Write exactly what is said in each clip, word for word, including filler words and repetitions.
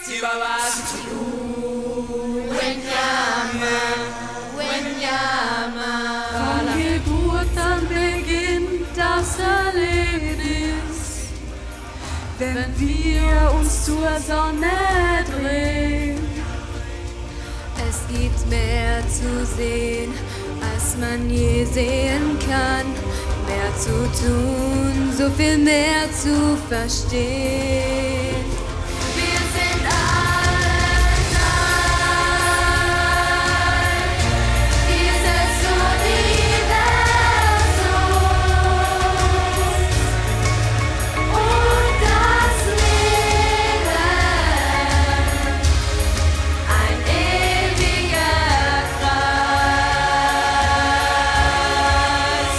Von Geburt an beginnt das Erlebnis, wenn wir uns zur Sonne drehen. Es gibt mehr zu sehen, als man je sehen kann. Mehr zu tun, so viel mehr zu verstehen. Wir sind alle Teil dieses Universums und das Leben, ein ewiger Kreis.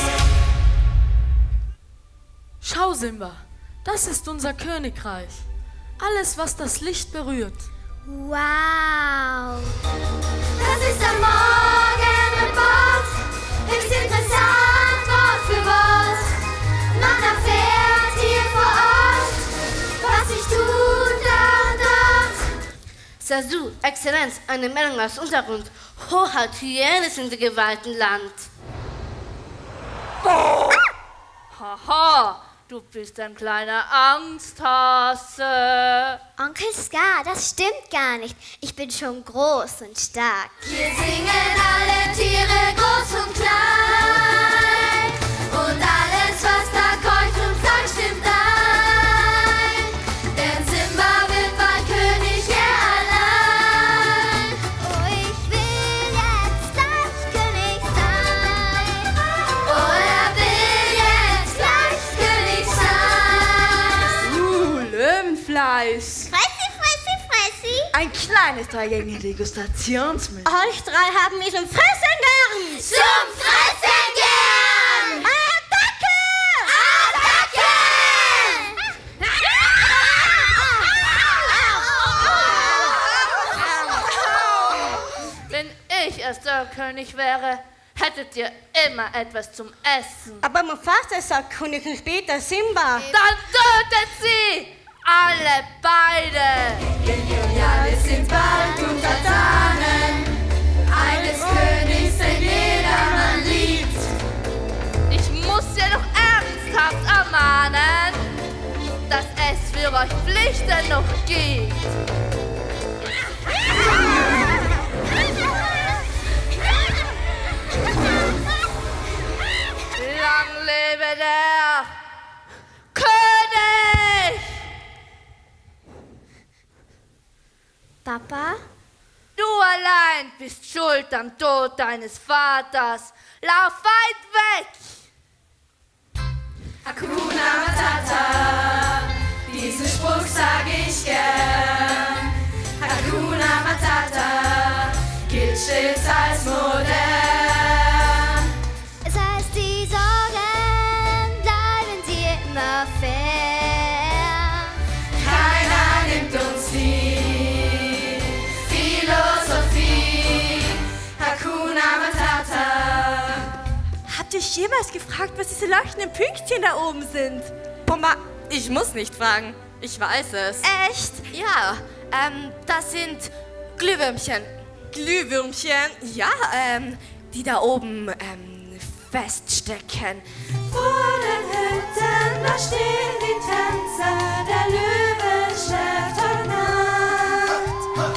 Schau, Simba, das ist unser Königreich. Alles, was das Licht berührt. Wow! Das ist der Morgenreport. Höchst interessant, Wort für Wort. Man erfährt hier vor Ort, was sich tut da und dort. Sasu, Exzellenz, eine Meldung aus Untergrund. Hoheit, Hyäne sind im geweihten Land. Haha, du bist ein kleiner Angsthase. Onkel Scar, das stimmt gar nicht. Ich bin schon groß und stark. Wir singen alle Tiere, groß und klein. Und alles, was da keucht und sagt, stimmt ein. Denn Simba wird bald König, er allein. Oh, ich will jetzt gleich König sein. Oh, er will jetzt gleich König sein. Uh, Löwenfleisch. Fressi, Fressi, Fressi. Ein kleines dreigängige Degustationsmenü. Euch drei haben mich zum Fressen gern. Zum Fressen gern! Attacke! Attacke! Wenn ich erster König wäre, hättet ihr immer etwas zum Essen. Aber Mufasa sagt König und später Simba. Dann tötet sie! Alle beide! Ja, wir sind bald Untertanen eines Königs, den jedermann liebt. Ich muss ja doch ernsthaft ermahnen, dass es für euch Pflichten noch gibt. Lang lebe der König! Papa? Du allein bist schuld am Tod deines Vaters. Lauf weit weg! Hakuna Matata, diesen Spruch sag ich gern. Hakuna Matata gilt stets als modern. Es heißt, die Sorgen bleiben dir immer fern. Keiner nimmt uns die Philosophie. Hakuna Matata. Habt ihr euch jemals gefragt, was diese leuchtenden Pünktchen da oben sind? Pumba, ich muss nicht fragen. Ich weiß es. Echt? Ja, ähm, das sind Glühwürmchen. Glühwürmchen? Ja, ähm, die da oben, ähm, feststecken. Vor den Hütten, da stehen die Tänzer, der Löwe schläft heute Nacht.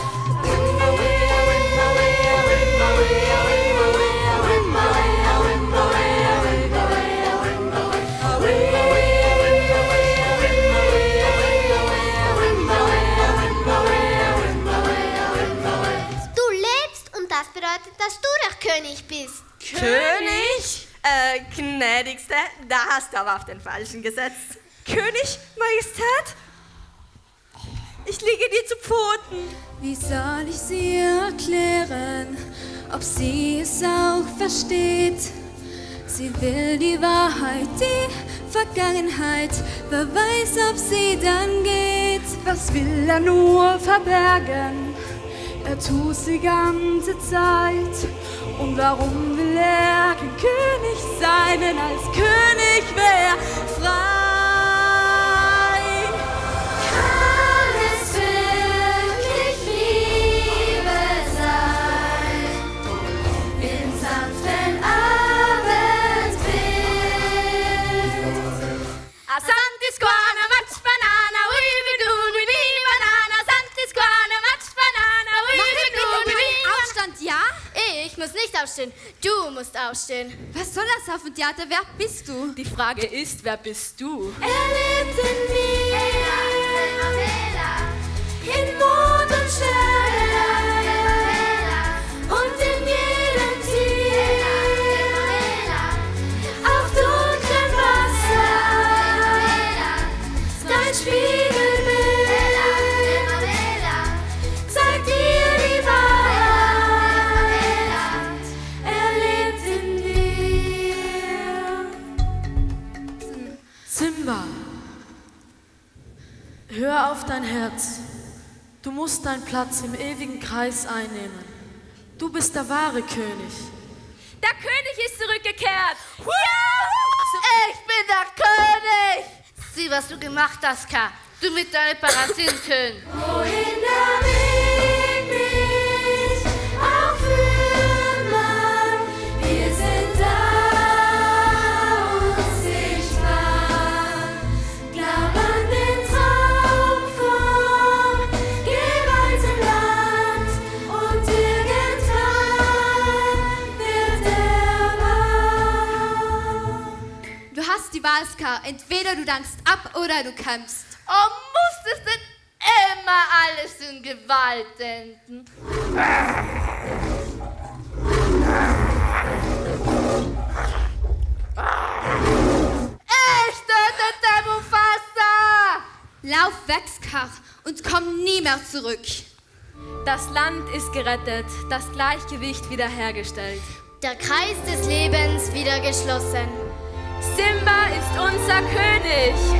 Du lebst und das bedeutet, dass du der König bist. König? Äh, gnädigste, da hast du aber auf den Falschen gesetzt. König, Majestät? Ich liege dir zu Pfoten. Wie soll ich sie erklären, ob sie es auch versteht? Sie will die Wahrheit, die Vergangenheit, wer weiß, ob sie dann geht. Was will er nur verbergen? Er tut's die ganze Zeit. Und warum will er kein König sein? Denn als König wär frei. Kann es wirklich Santi Squana, Matsch Banana, we be good, we be Banana. Santi Squana, Matsch Banana, we be good, we be Aufstand, ja? Ich muss nicht aufstehen, du musst aufstehen. Was soll das Hafentheater? Wer bist du? Die Frage ist, wer bist du? Er lebt in mir, in Mond und Sterne und in jedem Tier, auf dunklem Wasser, dein Spiegelbild zeigt dir die Wahrheit. Er lebt in dir. Simba, hör auf dein Herz. Du musst deinen Platz im ewigen Kreis einnehmen. Du bist der wahre König. Der König ist zurückgekehrt. Ich bin der König! Sieh, was du gemacht hast, Ka. Du mit deinen Parasitenkönig. Wohin der Weg mich auch führen mag, wir sind da unsichtbar. Glaub an den Traum vom geweihten Land und irgendwann wird er wahr. Du hast die Wahl, Ska. Entweder du dankst ab oder du kämpfst. Oh, muss es denn immer alles in Gewalt enden? Ich tötete Mufasa! Lauf weg, Skar, und komm nie mehr zurück. Das Land ist gerettet, das Gleichgewicht wiederhergestellt. Der Kreis des Lebens wieder geschlossen. Simba ist unser König.